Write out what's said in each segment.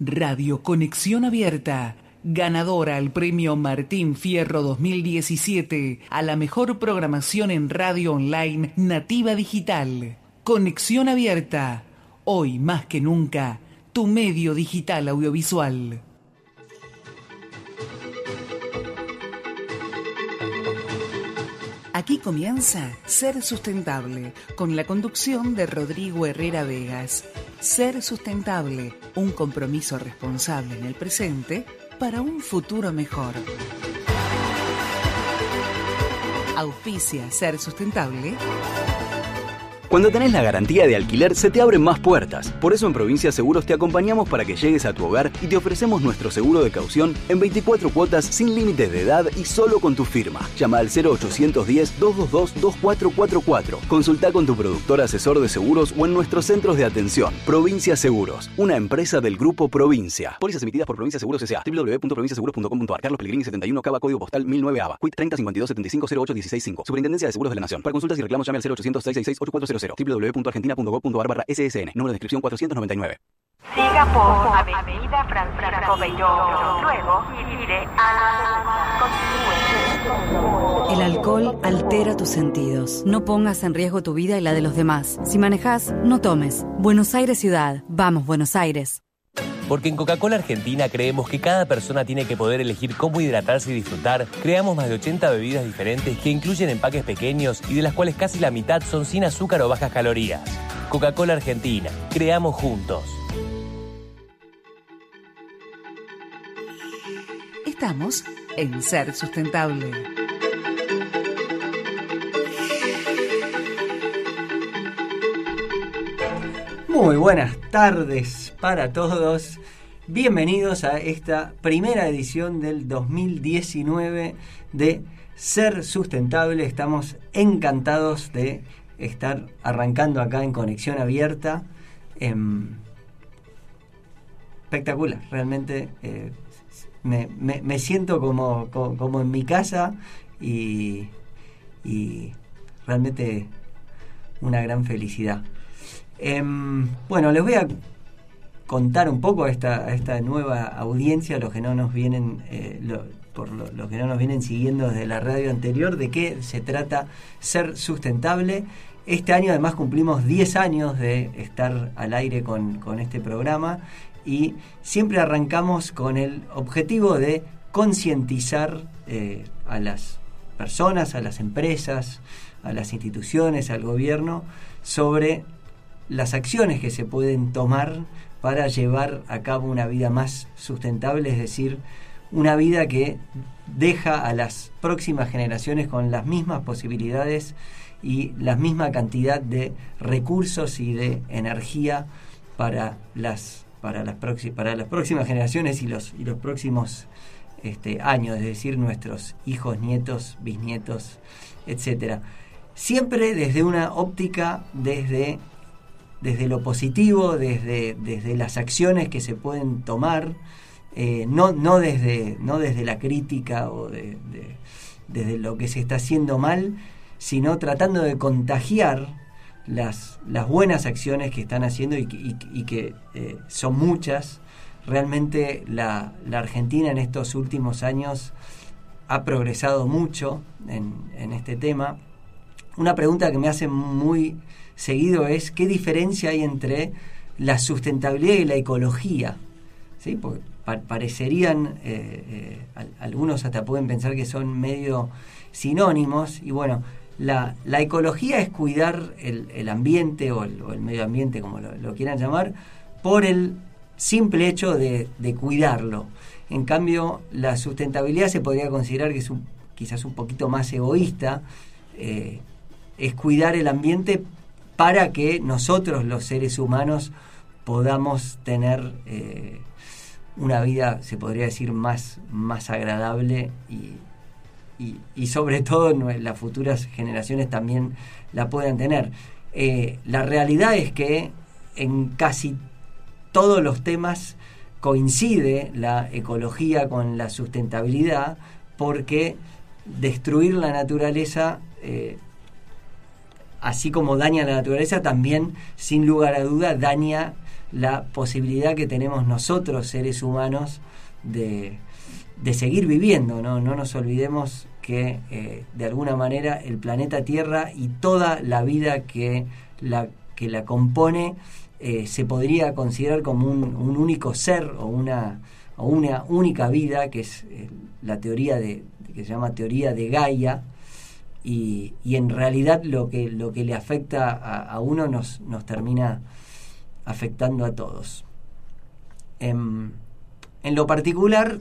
Radio Conexión Abierta, ganadora al Premio Martín Fierro 2017 a la mejor programación en radio online nativa digital. Conexión Abierta, hoy más que nunca, tu medio digital audiovisual. Aquí comienza Ser Sustentable, con la conducción de Rodrigo Herrera Vegas. Ser Sustentable, un compromiso responsable en el presente para un futuro mejor. Auspicia Ser Sustentable. Cuando tenés la garantía de alquiler, se te abren más puertas. Por eso en Provincia Seguros te acompañamos para que llegues a tu hogar y te ofrecemos nuestro seguro de caución en 24 cuotas sin límites de edad y solo con tu firma. Llama al 0810-222-2444. Consulta con tu productor asesor de seguros o en nuestros centros de atención. Provincia Seguros, una empresa del Grupo Provincia. Pólizas emitidas por Provincia Seguros S.A. www.provinciaseguros.com.ar. Carlos Pellegrini 71, Cava, código postal 1009 ABA. Quit 3052750816 Superintendencia de Seguros de la Nación. Para consultas y reclamos llame al 0800-666-8400. www.argentina.gov.ar/SSN. Número de inscripción 499. Siga por Avenida Francisco Beiró. Luego gire a... Continúe. El alcohol altera tus sentidos. No pongas en riesgo tu vida y la de los demás. Si manejás, no tomes. Buenos Aires Ciudad. Vamos, Buenos Aires. Porque en Coca-Cola Argentina creemos que cada persona tiene que poder elegir cómo hidratarse y disfrutar. Creamos más de 80 bebidas diferentes que incluyen empaques pequeños y de las cuales casi la mitad son sin azúcar o bajas calorías. Coca-Cola Argentina. Creamos juntos. Estamos en Ser Sustentable. Muy buenas tardes para todos. Bienvenidos a esta primera edición del 2019 de Ser Sustentable. Estamos encantados de estar arrancando acá en Conexión Abierta. Espectacular, realmente me siento como en mi casa y realmente una gran felicidad. Bueno, les voy a contar un poco a esta nueva audiencia, los que no nos vienen los que no nos vienen siguiendo desde la radio anterior, de qué se trata Ser Sustentable. Este año además cumplimos 10 años de estar al aire con este programa y siempre arrancamos con el objetivo de concientizar a las personas, a las empresas, a las instituciones, al gobierno sobre las acciones que se pueden tomar para llevar a cabo una vida más sustentable, es decir, una vida que deja a las próximas generaciones con las mismas posibilidades y la misma cantidad de recursos y de energía para las próximas generaciones y los próximos años, es decir, nuestros hijos, nietos, bisnietos, etcétera. Siempre desde una óptica, desde lo positivo, desde las acciones que se pueden tomar, no desde la crítica o desde lo que se está haciendo mal, sino tratando de contagiar las buenas acciones que están haciendo y que son muchas. Realmente la Argentina en estos últimos años ha progresado mucho en este tema. Una pregunta que me hacen muy seguido es ¿qué diferencia hay entre la sustentabilidad y la ecología? ¿Sí? Porque parecerían, algunos hasta pueden pensar que son medio sinónimos, y bueno, la ecología es cuidar el ambiente o el medio ambiente, como lo quieran llamar, por el simple hecho de cuidarlo. En cambio, la sustentabilidad se podría considerar que es quizás un poquito más egoísta, es cuidar el ambiente para que nosotros, los seres humanos, podamos tener una vida, se podría decir, más agradable y sobre todo las futuras generaciones también la puedan tener. La realidad es que en casi todos los temas coincide la ecología con la sustentabilidad, porque destruir la naturaleza, así como daña la naturaleza, también, sin lugar a duda, daña la posibilidad que tenemos nosotros, seres humanos, de seguir viviendo, ¿no? No nos olvidemos que de alguna manera el planeta Tierra y toda la vida que la compone se podría considerar como un único ser o una única vida, que es la teoría que se llama teoría de Gaia, y en realidad lo que le afecta a uno nos termina afectando a todos. En lo particular,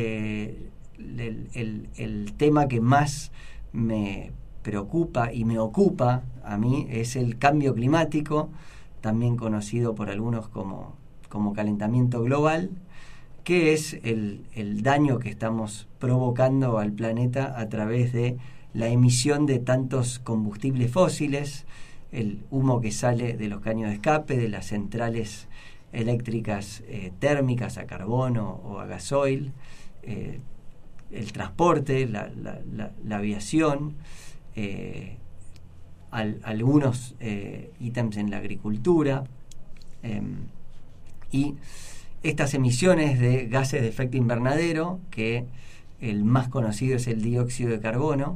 el tema que más me preocupa y me ocupa a mí es el cambio climático, también conocido por algunos como calentamiento global, que es el daño que estamos provocando al planeta a través de la emisión de tantos combustibles fósiles, el humo que sale de los caños de escape, de las centrales eléctricas térmicas a carbono o a gasoil, el transporte, la aviación, algunos ítems en la agricultura, y estas emisiones de gases de efecto invernadero, que el más conocido es el dióxido de carbono,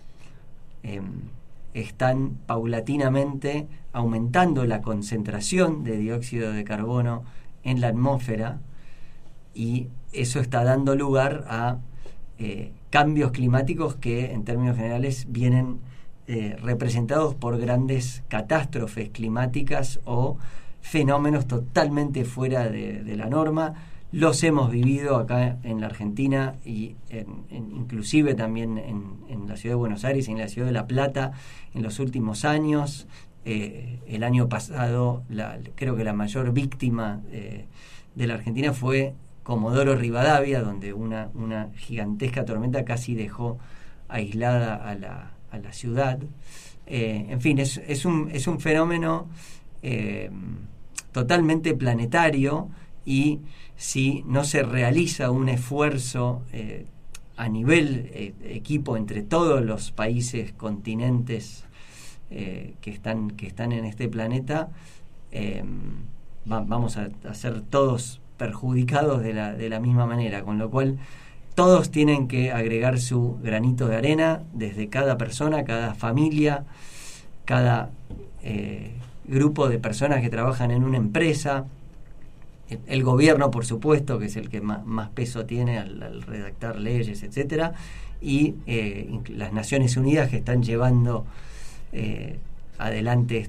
están paulatinamente aumentando la concentración de dióxido de carbono en la atmósfera, y eso está dando lugar a cambios climáticos que en términos generales vienen representados por grandes catástrofes climáticas o fenómenos totalmente fuera de la norma. Los hemos vivido acá en la Argentina y inclusive también en la ciudad de Buenos Aires y en la ciudad de La Plata en los últimos años. El año pasado creo que la mayor víctima de la Argentina fue Comodoro Rivadavia, donde una gigantesca tormenta casi dejó aislada a la ciudad. En fin, es un fenómeno totalmente planetario, y si no se realiza un esfuerzo a nivel equipo entre todos los países, continentes que están en este planeta, vamos a ser todos perjudicados de la misma manera, con lo cual todos tienen que agregar su granito de arena, desde cada persona, cada familia, cada grupo de personas que trabajan en una empresa, el gobierno, por supuesto, que es el que más peso tiene al redactar leyes, etcétera, y las Naciones Unidas, que están llevando adelante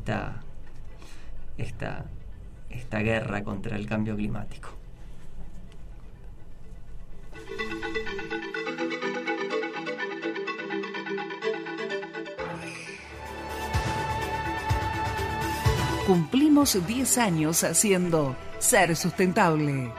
esta guerra contra el cambio climático. Cumplimos 10 años haciendo Ser Sustentable.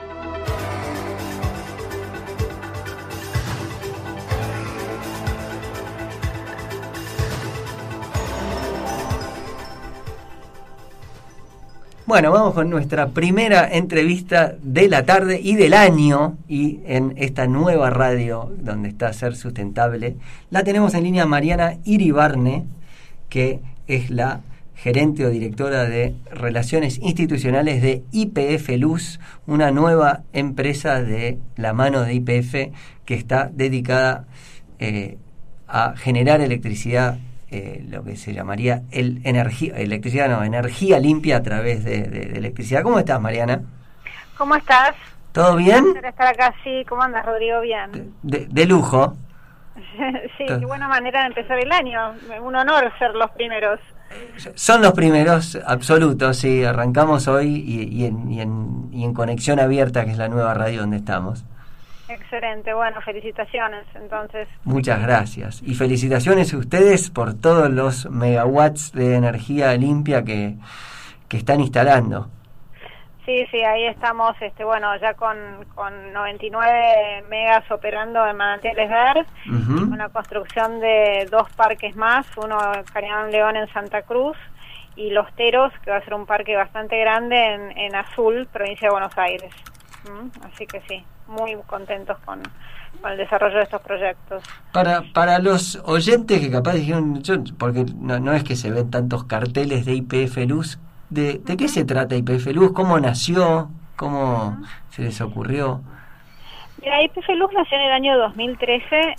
Bueno, vamos con nuestra primera entrevista de la tarde y del año, y en esta nueva radio donde está Ser Sustentable la tenemos en línea Mariana Iribarne, que es la gerente o directora de Relaciones Institucionales de YPF Luz, una nueva empresa de la mano de YPF que está dedicada a generar electricidad, lo que se llamaría energía limpia a través de electricidad. ¿Cómo estás, Mariana? ¿Cómo estás? ¿Todo bien? Un placer estar acá, sí. ¿Cómo andas, Rodrigo? Bien. De lujo. Sí, qué buena manera de empezar el año. Un honor ser los primeros. Son los primeros absolutos, sí. Arrancamos hoy y en Conexión Abierta, que es la nueva radio donde estamos. Excelente, bueno, felicitaciones, entonces. Muchas gracias. Y felicitaciones a ustedes por todos los megawatts de energía limpia que están instalando. Sí, ahí estamos, ya con 99 megas operando en Manantiales Verdes, una construcción de 2 parques más, uno Cañón León en Santa Cruz, y Los Teros, que va a ser un parque bastante grande en Azul, provincia de Buenos Aires. Así que sí, muy contentos con el desarrollo de estos proyectos. Para los oyentes que capaz dijeron, porque no es que se ven tantos carteles de YPF Luz, ¿De qué se trata YPF Luz? ¿Cómo nació? ¿Cómo se les ocurrió? Mira, YPF Luz nació en el año 2013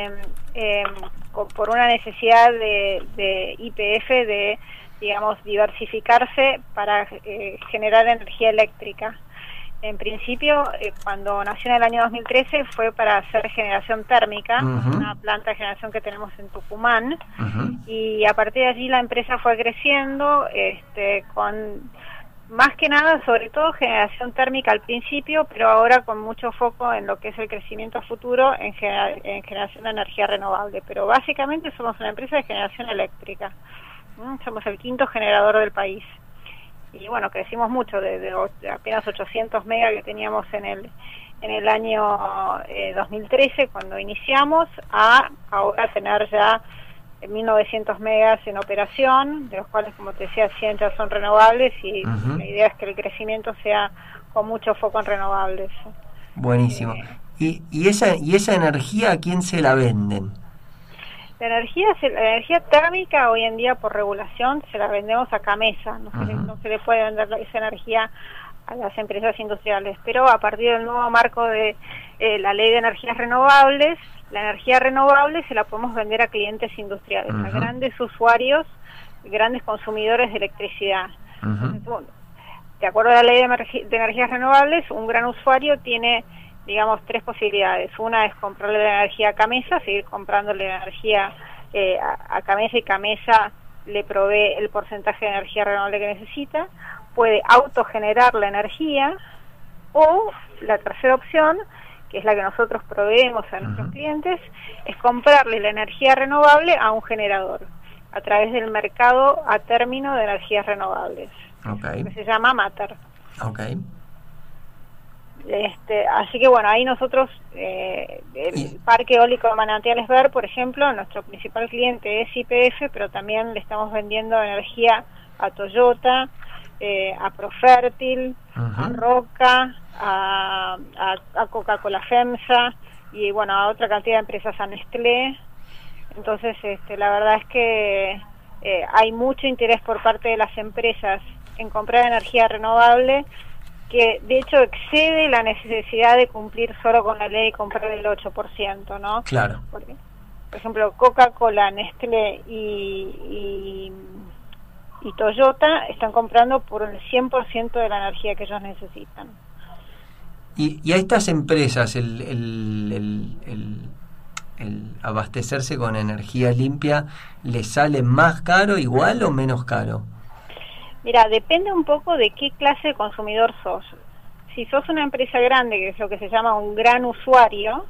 por una necesidad de YPF de, digamos, diversificarse para generar energía eléctrica. En principio, cuando nació en el año 2013 fue para hacer generación térmica, una planta de generación que tenemos en Tucumán, y a partir de allí la empresa fue creciendo, con más que nada, sobre todo generación térmica al principio, pero ahora con mucho foco en lo que es el crecimiento futuro en generación de energía renovable. Pero básicamente somos una empresa de generación eléctrica. Somos el 5º generador del país. Y bueno, crecimos mucho, de apenas 800 megas que teníamos en el año 2013 cuando iniciamos, a ahora tener ya 1900 megas en operación, de los cuales, como te decía, 100 ya son renovables, y la idea es que el crecimiento sea con mucho foco en renovables. Buenísimo. ¿Y esa energía a quién se la venden? La energía térmica hoy en día, por regulación, se la vendemos a CAMESA, no se le puede vender esa energía a las empresas industriales, pero a partir del nuevo marco de la Ley de Energías Renovables, la energía renovable se la podemos vender a clientes industriales, a grandes usuarios, grandes consumidores de electricidad. Entonces, bueno, de acuerdo a la Ley de Energías Renovables, un gran usuario tiene, digamos, 3 posibilidades. Una es comprarle la energía a CAMESA, seguir comprándole la energía a CAMESA, y CAMESA le provee el porcentaje de energía renovable que necesita. Puede autogenerar la energía, o la tercera opción, que es la que nosotros proveemos a nuestros clientes, es comprarle la energía renovable a un generador a través del mercado a término de energías renovables, que se llama Mater. Así que bueno, ahí nosotros, el Parque Eólico de Manantiales Ver, por ejemplo, nuestro principal cliente es YPF, pero también le estamos vendiendo energía a Toyota, a Profertil, a Roca, a Coca-Cola FEMSA, y bueno, a otra cantidad de empresas, a Nestlé. Entonces, la verdad es que hay mucho interés por parte de las empresas en comprar energía renovable, que de hecho excede la necesidad de cumplir solo con la ley y comprar el 8%, ¿no? Claro. Porque, por ejemplo, Coca-Cola, Nestlé y Toyota están comprando por el 100% de la energía que ellos necesitan. Y a estas empresas el abastecerse con energía limpia, ¿les sale más caro, igual o menos caro? Mira, depende un poco de qué clase de consumidor sos. Si sos una empresa grande, que es lo que se llama un gran usuario,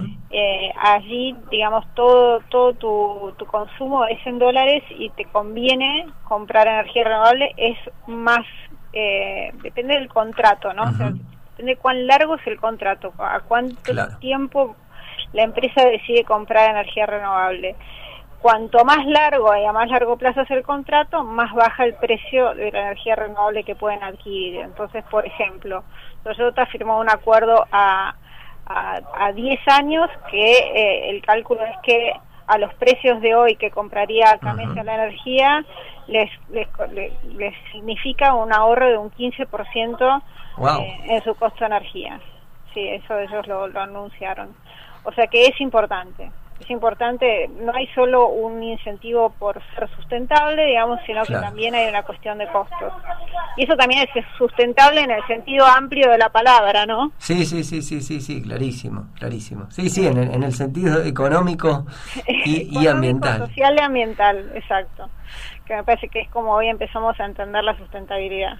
allí, digamos, todo tu consumo es en dólares y te conviene comprar energía renovable. Es más, depende del contrato, ¿no? O sea, depende de cuán largo es el contrato, a cuánto tiempo la empresa decide comprar energía renovable. Cuanto más largo y a más largo plazo es el contrato, más baja el precio de la energía renovable que pueden adquirir. Entonces, por ejemplo, Toyota firmó un acuerdo a 10 años que el cálculo es que a los precios de hoy que compraría CAMESA la energía, les significa un ahorro de un 15% en su costo de energía. Sí, eso ellos lo anunciaron. O sea que es importante. Es importante, no hay solo un incentivo por ser sustentable, digamos, sino que también hay una cuestión de costos. Y eso también es sustentable en el sentido amplio de la palabra, ¿no? Sí, clarísimo. Sí, en el sentido económico y ambiental. Social y ambiental, exacto. Que me parece que es como hoy empezamos a entender la sustentabilidad.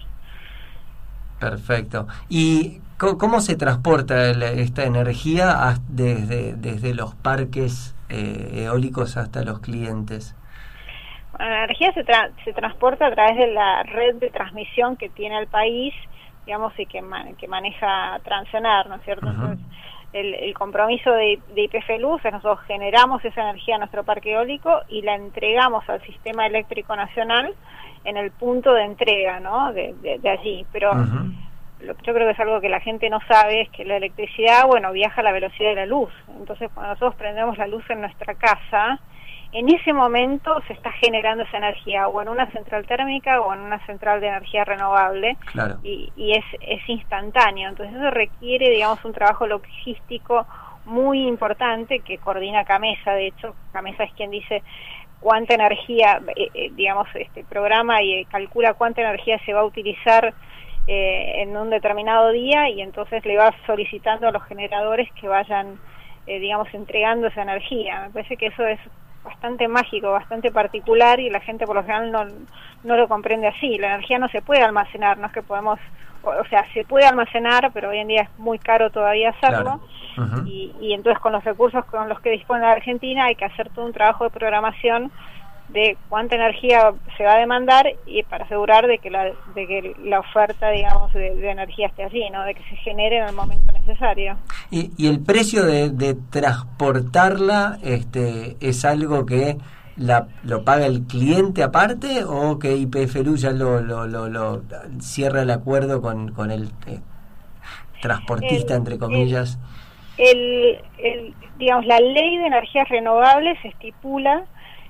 Perfecto. ¿Y cómo se transporta esta energía desde los parques eólicos hasta los clientes? Bueno, la energía se transporta a través de la red de transmisión que tiene el país, digamos, y que maneja Transener, ¿no es cierto? Entonces, el compromiso de YPF Luz es nosotros generamos esa energía en nuestro parque eólico y la entregamos al Sistema Eléctrico Nacional en el punto de entrega, ¿no? De allí, pero yo creo que es algo que la gente no sabe, es que la electricidad, bueno, viaja a la velocidad de la luz. Entonces, cuando nosotros prendemos la luz en nuestra casa, en ese momento se está generando esa energía, o en una central térmica o en una central de energía renovable, claro. y es instantáneo. Entonces eso requiere, digamos, un trabajo logístico muy importante que coordina CAMESA. De hecho, CAMESA es quien dice cuánta energía, digamos, programa y calcula cuánta energía se va a utilizar en un determinado día, y entonces le va solicitando a los generadores que vayan, digamos, entregando esa energía. Me parece que eso es bastante mágico, bastante particular, y la gente por lo general no lo comprende así. La energía no se puede almacenar, no es que podemos, o sea, se puede almacenar, pero hoy en día es muy caro todavía hacerlo. Claro. Uh-huh. Y entonces con los recursos con los que dispone la Argentina hay que hacer todo un trabajo de programación de cuánta energía se va a demandar, y para asegurar de que la oferta, digamos, de energía esté allí, ¿no? De que se genere en el momento necesario. Y el precio de transportarla es algo que lo paga el cliente aparte, o que YPF Luz ya lo cierra el acuerdo con el transportista, entre comillas. Digamos, la ley de energías renovables estipula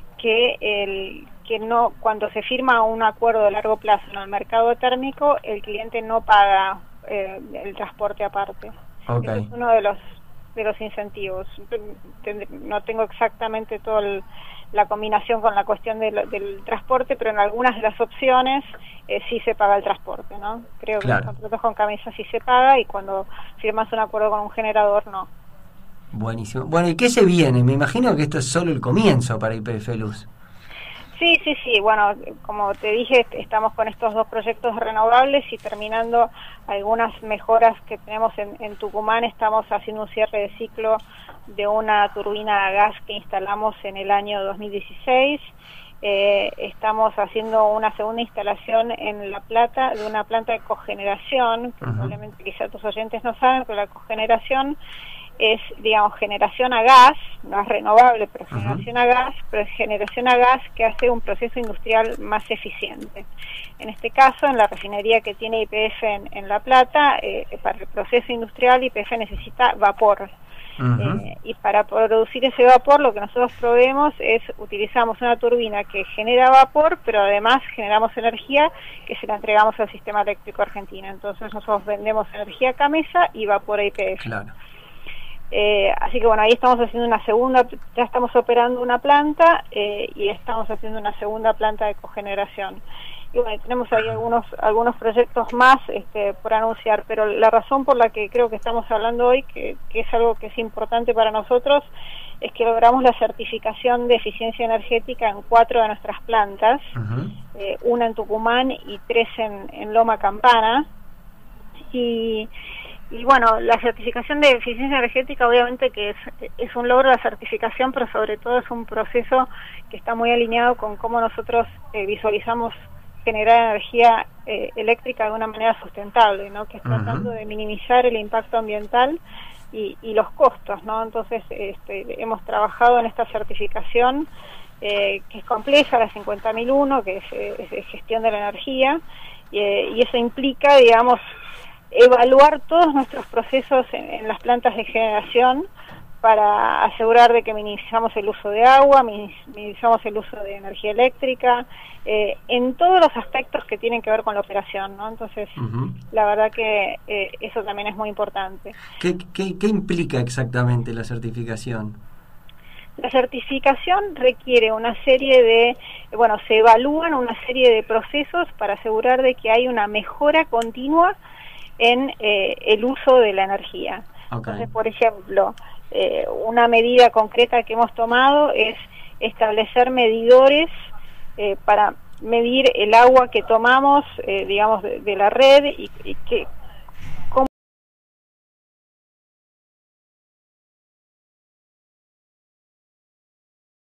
que no, cuando se firma un acuerdo de largo plazo en el mercado térmico, el cliente no paga el transporte aparte. Okay. Ese es uno de los incentivos. No tengo exactamente toda la combinación con la cuestión del transporte, pero en algunas de las opciones sí se paga el transporte, ¿no? Creo que claro. En los contratos con CAMESA sí se paga, y cuando firmas un acuerdo con un generador, no. Buenísimo. Bueno, ¿y qué se viene? Me imagino que esto es solo el comienzo para YPF Luz. Sí. Bueno, como te dije, estamos con estos 2 proyectos renovables y terminando algunas mejoras que tenemos en Tucumán. Estamos haciendo un cierre de ciclo de una turbina a gas que instalamos en el año 2016. Estamos haciendo una segunda instalación en La Plata de una planta de cogeneración, que probablemente quizá tus oyentes no saben, pero la cogeneración es, digamos, generación a gas, no es renovable, pero generación a gas, pero es generación a gas que hace un proceso industrial más eficiente. En este caso, en la refinería que tiene YPF en La Plata, para el proceso industrial YPF necesita vapor. Y para producir ese vapor, lo que nosotros proveemos utilizamos una turbina que genera vapor, pero además generamos energía que se la entregamos al sistema eléctrico argentino. Entonces nosotros vendemos energía a CAMESA y vapor a YPF. Claro. Así que bueno, ahí estamos haciendo una segunda, ya estamos operando una planta y estamos haciendo una segunda planta de cogeneración. Y bueno, tenemos ahí algunos proyectos más por anunciar, pero la razón por la que creo que estamos hablando hoy, que es algo que es importante para nosotros, es que logramos la certificación de eficiencia energética en 4 de nuestras plantas, una en Tucumán y 3 en Loma Campana. Y bueno, la certificación de eficiencia energética obviamente que es un logro de la certificación, pero sobre todo es un proceso que está muy alineado con cómo nosotros visualizamos generar energía eléctrica de una manera sustentable, ¿no? Que es tratando de minimizar el impacto ambiental y los costos, ¿no? Entonces hemos trabajado en esta certificación que es compleja, la 50.001, que es de gestión de la energía, y eso implica, digamos, evaluar todos nuestros procesos en las plantas de generación para asegurar de que minimizamos el uso de agua, minimizamos el uso de energía eléctrica, en todos los aspectos que tienen que ver con la operación, ¿no? Entonces, la verdad que eso también es muy importante. ¿Qué implica exactamente la certificación? La certificación requiere una serie de, se evalúan una serie de procesos para asegurar de que hay una mejora continua en el uso de la energía. Entonces, por ejemplo, una medida concreta que hemos tomado es establecer medidores para medir el agua que tomamos, digamos, de la red y